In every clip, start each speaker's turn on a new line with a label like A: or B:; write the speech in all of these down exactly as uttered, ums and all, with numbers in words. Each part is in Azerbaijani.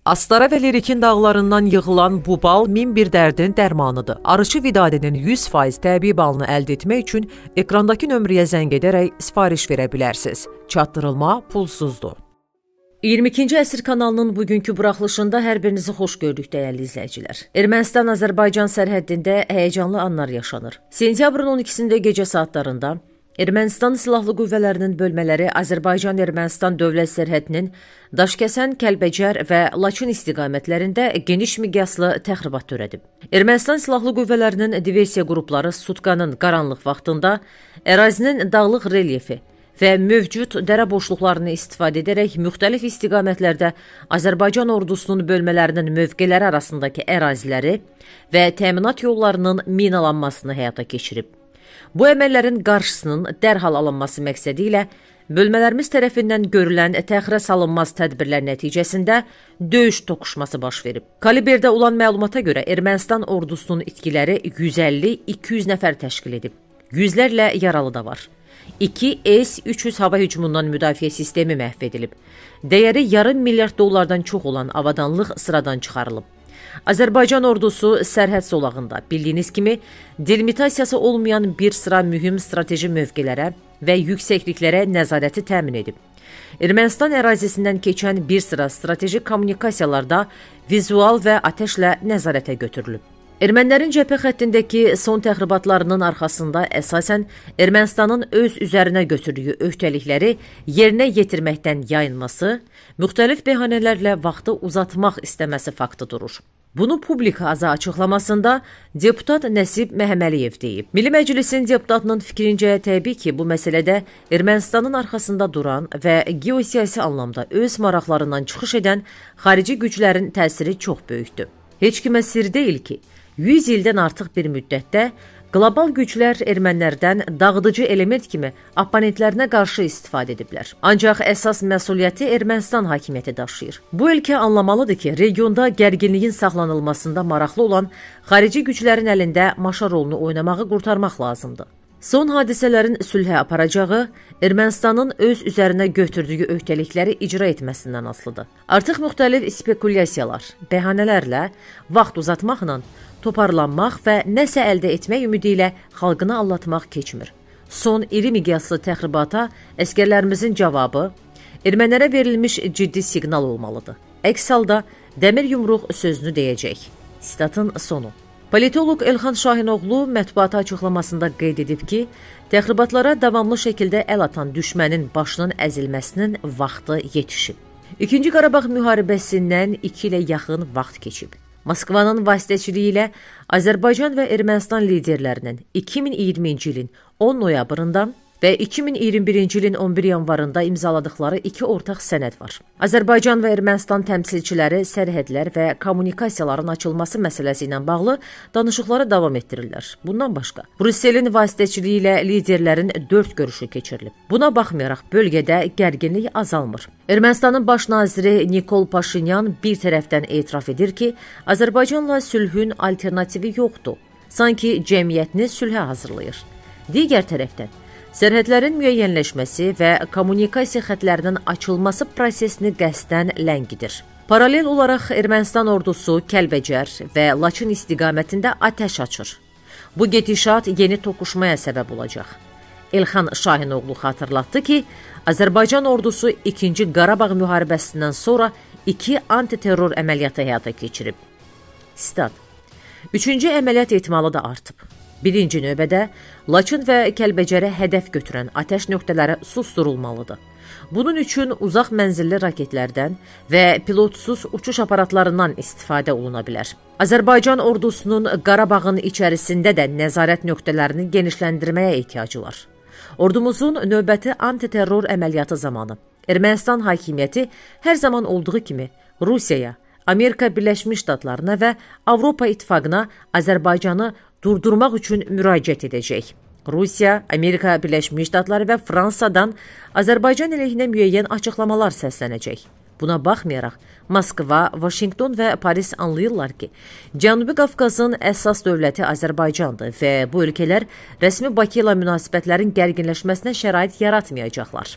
A: Astara və Lerikin dağlarından yığılan bu bal min bir dərdin dərmanıdır. Arıçı Vidadinin yüz faiz təbii balını əldə etmək üçün ekrandakı nömrəyə zəng edərək sifariş verə bilərsiniz. Çatdırılma pulsuzdur. iyirmi ikinci əsr kanalının bugünkü buraxılışında hər birinizi xoş gördük dəyərli izləyicilər. Ermənistan-Azərbaycan sərhəddində həyəcanlı anlar yaşanır. Sentyabrın on ikisində gecə saatlarında Ermənistan Silahlı Qüvvələrinin bölmələri Azərbaycan-Ermənistan dövlət sərhədinin Daşkəsən, Kəlbəcər və Laçın istiqamətlərində geniş miqyaslı təxribat törədib. Ermənistan Silahlı Qüvvələrinin diversiya qrupları sutkanın qaranlıq vaxtında ərazinin dağlıq relyefi və mövcud dərə boşluqlarını istifadə edərək müxtəlif istiqamətlərdə Azərbaycan ordusunun bölmələrinin mövqeləri arasındakı əraziləri və təminat yollarının minalanmasını həyata keçirib. Bu əməllərin qarşısının dərhal alınması məqsədi ilə bölmələrimiz tərəfindən görülən təxirə salınmaz tədbirlər nəticəsində döyüş toqquşması baş verib. Kaliberdə olan məlumata görə Ermənistan ordusunun itkiləri yüz əlli iki yüz nəfər təşkil edib. Yüzlərlə yaralı da var. iki S üç yüz hava hücumundan müdafiə sistemi məhv edilib. Dəyəri yarım milyard dollardan çox olan avadanlıq sıradan çıxarılıb. Azərbaycan ordusu sərhəd zolağında bildiyiniz kimi delimitasiyası olmayan bir sıra mühüm strateji mövqelərə və yüksəkliklərə nəzarəti təmin edib. Ermənistan ərazisindən keçən bir sıra strateji kommunikasiyalarda vizual və atəşlə nəzarətə götürülüb. Ermənilərin cəbhə xəttindəki son təxribatlarının arxasında əsasən Ermənistanın öz üzərinə götürdüyü öhdəlikləri yerinə yetirməkdən yayınması, müxtəlif bəhanələrlə vaxtı uzatmaq istəməsi faktı durur. Bunu publika-aza açıqlamasında deputat Nəsib Məhəmməliyev deyib. Milli Məclisin deputatının fikrincə təbii ki, bu məsələdə Ermənistanın arxasında duran və geosiyasi anlamda öz maraqlarından çıxış edən xarici güclərin təsiri çox böyükdür. Heç kimə sir deyil ki, yüz ildən artıq bir müddətdə qlobal güclər ermənilərdən dağıdıcı element kimi opponentlərinə qarşı istifadə ediblər. Ancaq əsas məsuliyyəti Ermənistan hakimiyyəti daşıyır. Bu ölkə anlamalıdır ki, regionda gərginliyin saxlanılmasında maraqlı olan xarici güclərin əlində maşa rolunu oynamağı qurtarmaq lazımdır. Son hadisələrin sülhə aparacağı Ermənistanın öz üzərinə götürdüyü öhdəlikləri icra etməsindən asılıdır. Artıq müxtəlif spekulyasiyalar, bəhanələrlə, vaxt uzatmaqla toparlanmaq və nəsə əldə etmək ümidi ilə xalqını allatmaq keçmir. Son iri miqyaslı təxribata əskərlərimizin cavabı ermənilərə verilmiş ciddi siqnal olmalıdır. Əks halda dəmir yumruq sözünü deyəcək. Sitatın sonu. Politoloq Elxan Şahinoğlu mətbuata açıqlamasında qeyd edib ki, təxribatlara davamlı şəkildə əl atan düşmənin başının əzilməsinin vaxtı yetişib. İkinci Qarabağ müharibəsindən iki ilə yaxın vaxt keçib. Moskvanın vasitəçiliyi ilə Azərbaycan və Ermənistan liderlərinin iki min iyirminci ilin on noyabrında və iki min iyirmi birinci ilin on bir yanvarında imzaladıkları iki ortaq sənəd var. Azərbaycan və Ermənistan təmsilçiləri sərhədlər və kommunikasiyaların açılması məsələsi ilə bağlı danışıqları davam etdirirlər. Bundan başqa, Brüsselin vasitəçiliyi ilə liderlərin dörd görüşü keçirilib. Buna baxmayaraq bölgədə gərginlik azalmır. Ermənistanın baş naziri Nikol Paşinyan bir tərəfdən etiraf edir ki, Azərbaycanla sülhün alternativi yoxdur. Sanki cəmiyyətini sülhə hazırlayır. Digər tərəfdən, sərhədlərin müəyyənləşməsi və kommunikasiya xətlərinin açılması prosesini qəsdən ləngidir. Paralel olaraq Ermənistan ordusu Kəlbəcər və Laçın istiqamətində atəş açır. Bu gedişat yeni toqquşmaya səbəb olacaq. Elxan Şahinoğlu xatırlatdı ki, Azərbaycan ordusu ikinci Qarabağ müharibəsindən sonra iki antiterror əməliyyatı həyata keçirib. Sitat. Üçüncü əməliyyat ehtimalı da artıb. Birinci növbədə Laçın və Kəlbəcərə hədəf götürən atəş nöqtələri susdurulmalıdır. Bunun üçün uzaq mənzilli raketlərdən və pilotsuz uçuş aparatlarından istifadə oluna bilər. Azərbaycan ordusunun Qarabağın içərisində də nəzarət nöqtələrini genişləndirməyə ehtiyacı var. Ordumuzun növbəti antiterror əməliyyatı zamanı Ermənistan hakimiyyəti hər zaman olduğu kimi Rusiyaya, Amerika Birləşmiş Ştatlarına və Avropa İttifaqına Azərbaycanı durdurmaq üçün müraciət edəcək. Rusiya, Amerika Birləşmiş Ştatları və Fransadan Azərbaycan əleyhinə müəyyən açıqlamalar səslənəcək. Buna baxmayaraq, Moskva, Vaşinqton və Paris anlayırlar ki, Cənubi Qafqazın əsas dövləti Azərbaycandır və bu ölkələr rəsmi Bakı ilə münasibətlərin gərginləşməsinə şərait yaratmayacaqlar.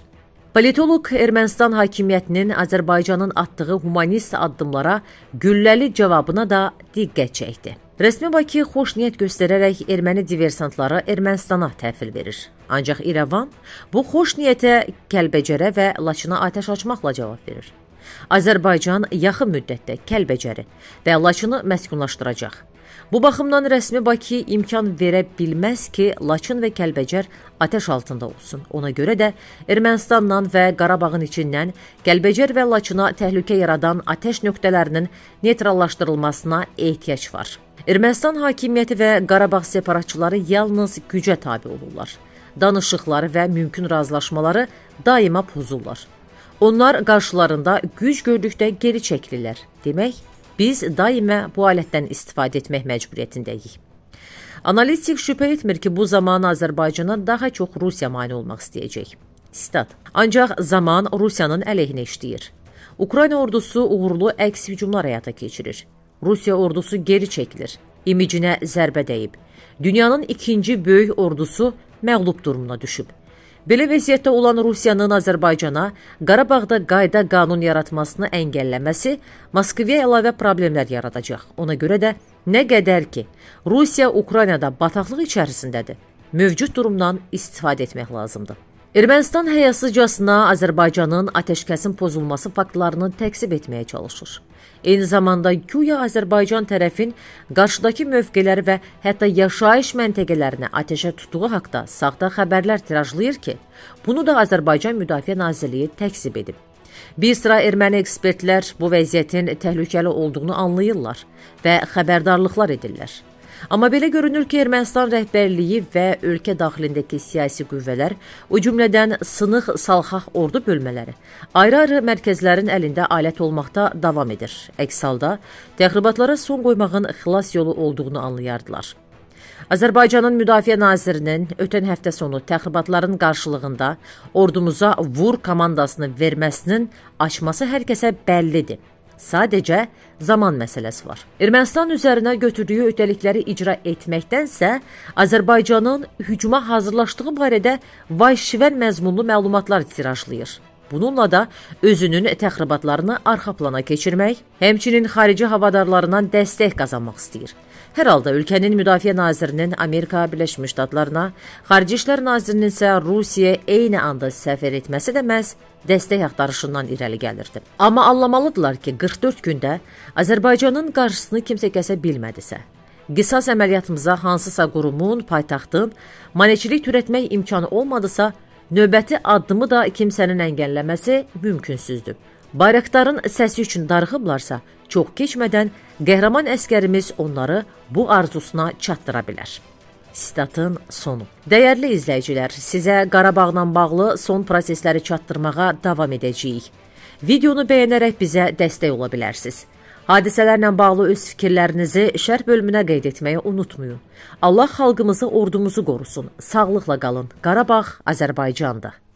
A: Politolog Ermənistan hakimiyyətinin Azərbaycanın atdığı humanist addımlara gülləli cavabına da diqqət çəkdi. Rəsmi Bakı xoş niyyət göstərərək erməni diversantları Ermənistana təhvil verir. Ancaq İrəvan bu xoş niyyətə Kəlbəcərə və Laçına atəş açmaqla cavab verir. Azərbaycan yaxın müddətdə Kəlbəcəri və Laçını məskunlaşdıracaq. Bu baxımdan rəsmi Bakı imkan verə bilməz ki, Laçın və Kəlbəcər atəş altında olsun. Ona görə də Ermənistandan və Qarabağın içindən Kəlbəcər və Laçına təhlükə yaradan atəş nöqtələrinin neytrallaşdırılmasına ehtiyac var. Ermənistan hakimiyyəti və Qarabağ separatçıları yalnız gücə tabe olurlar. Danışıqları və mümkün razılaşmaları daima pozurlar. Onlar qarşılarında güc gördükdə geri çəkilirlər. Demək, biz daima bu alətdən istifadə etmək məcburiyyətindəyik. Analitik şübhə etmir ki, bu zaman Azərbaycana daha çox Rusiya mane olmaq istəyəcək. Stat. Ancaq zaman Rusiyanın əleyhinə işləyir. Ukrayna ordusu uğurlu əks hücumlar həyata keçirir. Rusiya ordusu geri çəkilir. İmicinə zərbə dəyib. Dünyanın ikinci böyük ordusu məğlub durumuna düşüb. Belə vəziyyətdə olan Rusiyanın Azərbaycana Qarabağda qayda qanun yaratmasını əngəlləməsi Moskvaya əlavə problemlər yaradacaq. Ona görə də nə qədər ki, Rusiya Ukraynada bataqlıq içərisindədir, mövcud durumdan istifadə etmək lazımdır. Ermənistan həyasızcasına Azərbaycanın atəşkəsin pozulması faktlarını təksib etməyə çalışır. Eyni zamanda güya Azərbaycan tərəfin qarşıdakı mövqeləri və hətta yaşayış məntəqələrini atəşə tutduğu haqda saxta xəbərlər tirajlayır ki, bunu da Azərbaycan Müdafiə Nazirliyi təksib edib. Bir sıra erməni ekspertlər bu vəziyyətin təhlükəli olduğunu anlayırlar və xəbərdarlıqlar edirlər. Amma belə görünür ki, Ermənistan rəhbərliyi və ölkə daxilindəki siyasi qüvvələr, o cümlədən sınıq salxaq ordu bölmələri, ayrı-ayrı mərkəzlərin əlində alət olmaqda davam edir. Əks halda, təxribatlara son qoymağın xilas yolu olduğunu anlayardılar. Azərbaycanın Müdafiə Nazirinin ötən həftə sonu təxribatların qarşılığında ordumuza vur komandasını verməsinin açması hər kəsə bəllidir. Sadəcə zaman məsələsi var. Ermənistan üzərinə götürdüyü öhdəlikləri icra etməkdənsə, Azərbaycanın hücuma hazırlaşdığı barədə vay-şivən məzmunlu məlumatlar tirajlayır. Bununla da özünün təxribatlarını arxa plana keçirmək, həmçinin xarici havadarlarından dəstək qazanmaq istəyir. Hər halda ölkənin Müdafiə Nazirinin Amerika Birləşmiş Ştatlarına, Xarici İşlər Nazirinin isə Rusiyaya eyni anda səfər etməsi də məhz dəstək axtarışından irəli gəlirdi. Amma anlamalıdırlar ki, qırx dörd gündə Azərbaycanın qarşısını kimsə kəsə bilmədisə, qisas əməliyyatımıza hansısa qurumun, paytaxtın maneçilik türətmək imkanı olmadısa, növbəti addımı da kimsənin əngəlləməsi mümkünsüzdür. Bayraktarın səsi üçün darıxıblarsa, çox keçmədən qəhrəman əskərimiz onları bu arzusuna çatdıra bilər. Statın sonu. Dəyərli izləyicilər, sizə Qarabağla bağlı son prosesləri çatdırmağa davam edəcəyik. Videonu bəyənərək bizə dəstək ola bilərsiniz. Hadisələrlə bağlı öz fikirlərinizi şərh bölümünə qeyd etməyi unutmayın. Allah xalqımızı, ordumuzu qorusun. Sağlıqla qalın. Qarabağ Azərbaycandır.